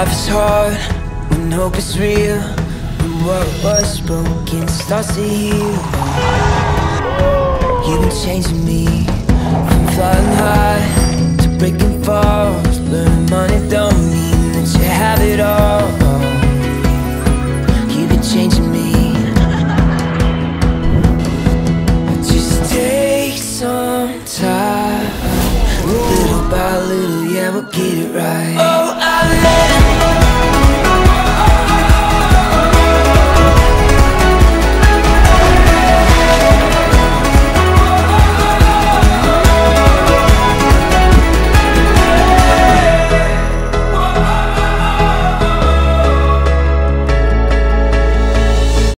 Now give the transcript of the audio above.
life is hard, when hope is real, when what was broken starts to heal. You've been changing me, from flying high to breaking falls. Learning money don't mean that you have it all. You've been changing me. Just take some time, little by little, yeah, we'll get it right.